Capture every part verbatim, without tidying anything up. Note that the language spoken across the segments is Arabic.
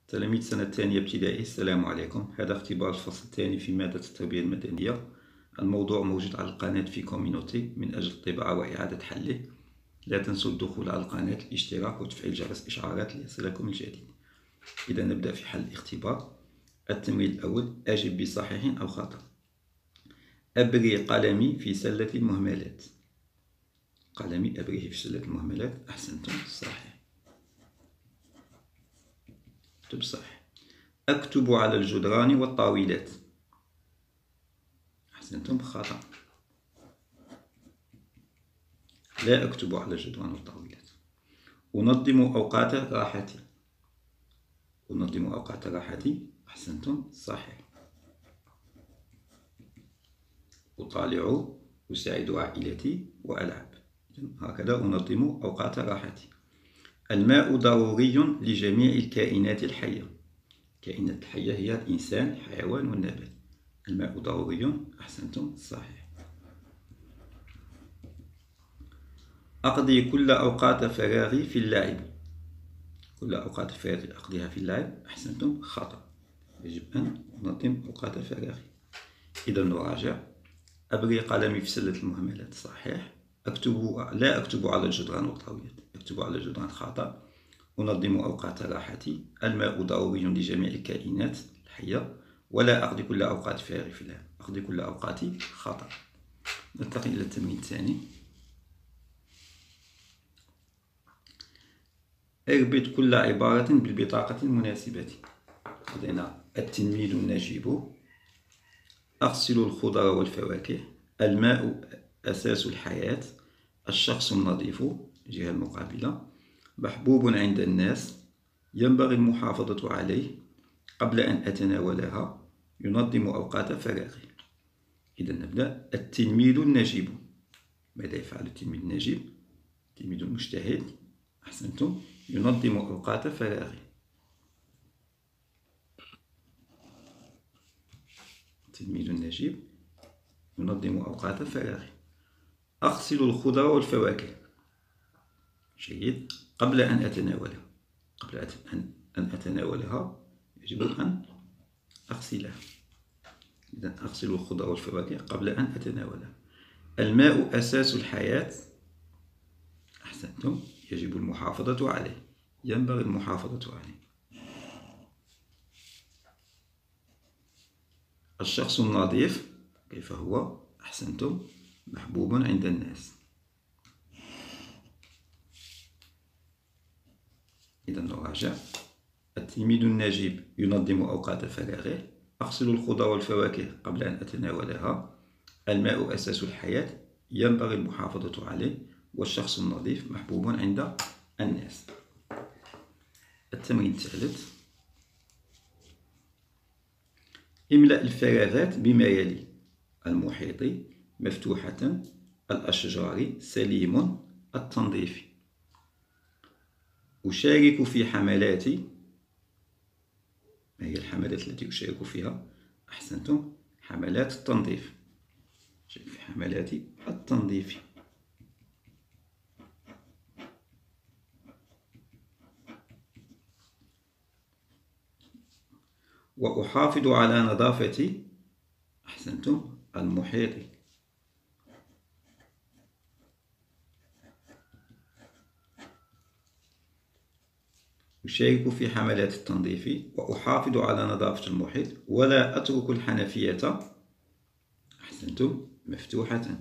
تلاميذ سنة الثانية ابتدائي، السلام عليكم. هذا اختبار الفصل الثاني في مادة التربية المدنية. الموضوع موجود على القناة في كوميونيتي من أجل الطباعة وإعادة حله. لا تنسوا الدخول على القناة، الاشتراك وتفعيل جرس الإشعارات ليصلكم الجديد. إذا نبدأ في حل الاختبار. التمرين الأول: أجب بصحيح أو خطأ. أبري قلمي في سلة المهملات. قلمي أبريه في سلة المهملات. أحسنتم، صحيح. اكتب صح. أكتب على الجدران والطاولات. أحسنتم، خطأ. لا أكتب على الجدران والطاولات. أنظم أوقات راحتي. أنظم أوقات راحتي. أحسنتم، صحيح. أطالع، أساعد عائلتي وألعب. هكذا أنظم أوقات راحتي. الماء ضروري لجميع الكائنات الحية. الكائنات الحية هي الإنسان، الحيوان والنبات. الماء ضروري. أحسنتم، صحيح. أقضي كل أوقات فراغي في اللعب. كل أوقات فراغي أقضيها في اللعب. أحسنتم، خطأ. يجب أن أنظم أوقات فراغي. إذا نراجع: أبري قلمي في سلة المهملات، صحيح. أكتب لا أكتب على الجدران والطاولات. أكتب على الجدران، خطأ. أنظم أوقات راحتي. الماء ضروري لجميع الكائنات الحية. ولا أقضي كل أوقات فراغي في اللعب. أقضي كل أوقاتي، خطأ. ننتقل إلى التمرين الثاني. اربط كل عبارة بالبطاقة المناسبة. لدينا التلميذ النجيب، أغسل الخضر والفواكه، الماء أساس الحياة، الشخص النظيف، الجهة المقابلة، محبوب عند الناس، ينبغي المحافظة عليه، قبل أن أتناولها، ينظم أوقات فراغه. إذا نبدأ: التلميذ النجيب. ماذا يفعل التلميذ النجيب؟ التلميذ المجتهد. أحسنتم، ينظم أوقات فراغه. التلميذ النجيب ينظم أوقات فراغه. أغسل الخضر والفواكه. جيد. قبل أن أتناولها. قبل أن أتناولها يجب أن أغسلها. إذا أغسل الخضر والفواكه قبل أن أتناولها. الماء أساس الحياة. أحسنتم، يجب المحافظة عليه. ينبغي المحافظة عليه. الشخص النظيف، كيف هو؟ أحسنتم، محبوب عند الناس. إذا نراجع: التلميذ النجيب ينظم أوقات فراغه. أغسل الخضر والفواكه قبل أن أتناولها. الماء أساس الحياة، ينبغي المحافظة عليه. والشخص النظيف محبوب عند الناس. التمرين الثالث: املأ الفراغات بما يلي: المحيط، مفتوحة، الأشجار، سليم، التنظيف. أشارك في حملات. ما هي الحملات التي أشارك فيها؟ أحسنتم، حملات التنظيف. في حملات التنظيف. وأحافظ على نظافة. أحسنتم، المحيط. أشارك في حملات التنظيف وأحافظ على نظافة المحيط. ولا أترك الحنفية. أحسنتم، مفتوحة.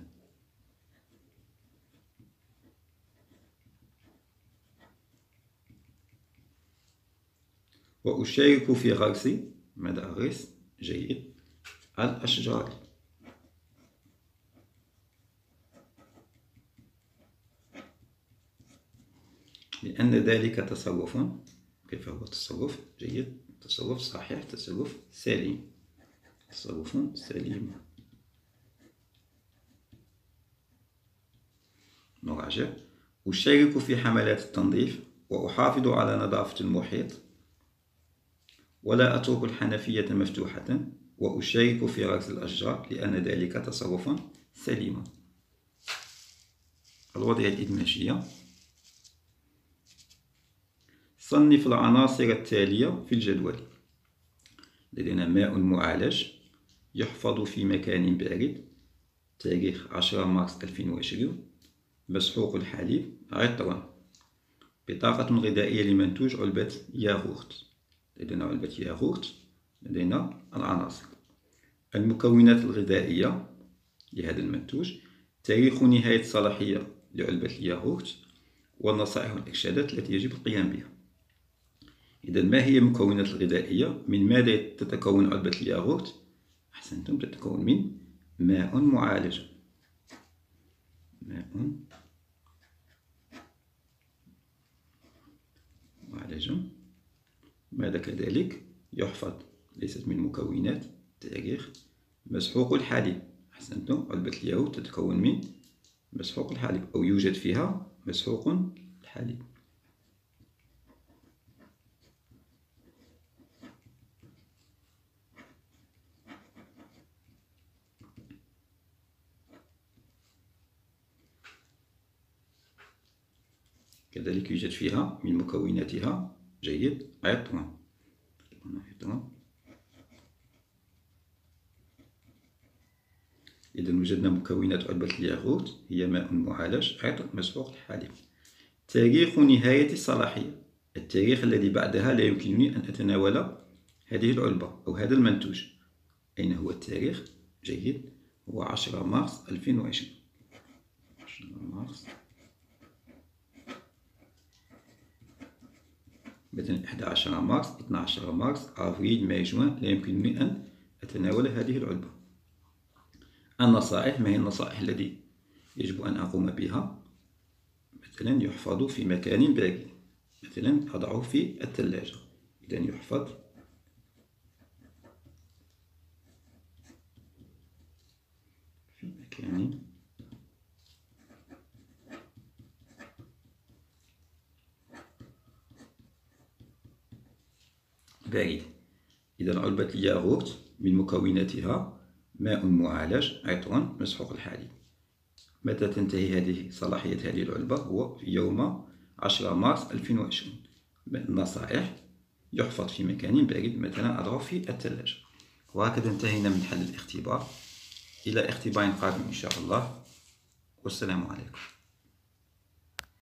وأشارك في غرس. ماذا أغرس؟ جيد، الأشجار. لأن ذلك تصرف. كيف هو التصرف؟ جيد، تصرف صحيح، تصرف سليم. تصرف سليم. نراجع: أشارك في حملات التنظيف وأحافظ على نظافة المحيط. ولا أترك الحنفية مفتوحة. وأشارك في غرس الأشجار لأن ذلك تصرف سليم. الوضعية الإدماجية: صنف العناصر التالية في الجدول. لدينا ماء معالج يحفظ في مكان بارد، تاريخ عشرة مارس ألفين وعشرين، مسحوق الحليب، عطرا. بطاقة غذائية لمنتوج علبة ياغورت. لدينا علبة ياغورت، لدينا العناصر. المكونات الغذائية لهذا المنتوج، تاريخ نهاية الصلاحية لعلبة الياغورت، والنصائح والإرشادات التي يجب القيام بها. إذا ما هي المكونات الغذائية؟ من ماذا تتكون علبة الياغورت؟ أحسنتم، تتكون من ماء معالج. ماء معالج. ماذا كذلك يحفظ؟ ليست من مكونات، تاريخ. مسحوق الحليب. أحسنتم، علبة الياغورت تتكون من مسحوق الحليب، أو يوجد فيها مسحوق الحليب. كذلك يوجد فيها من مكوناتها، جيد، عطرا. إذا وجدنا مكونات علبة الياغورت هي ماء معالج، عطر، مسحوق الحليب. تاريخ نهاية الصلاحية، التاريخ الذي بعدها لا يمكنني أن أتناول هذه العلبة أو هذا المنتوج. أين هو التاريخ؟ جيد، هو عشرة مارس ألفين وعشرين. عشرة مارس، مثلا أحد عشر مارس، اثنا عشر مارس، أفريل، ماي، جوان، لا يمكنني أن أتناول هذه العلبة. النصائح، ما هي النصائح التي يجب أن أقوم بها؟ مثلا يحفظ في مكان بارد، مثلا أضعه في الثلاجة. إذا يحفظ في مكان بارد. إذا علبة الياغورت من مكوناتها ماء معالج، عطر، مسحوق الحليب. متى تنتهي هذه صلاحية هذه العلبة؟ هو في يوم عشرة مارس ألفين وعشرين. النصائح: يحفظ في مكان بارد، مثلا أضعه في الثلاجة. وهكذا انتهينا من حل الاختبار. إلى اختبار قادم إن شاء الله، والسلام عليكم.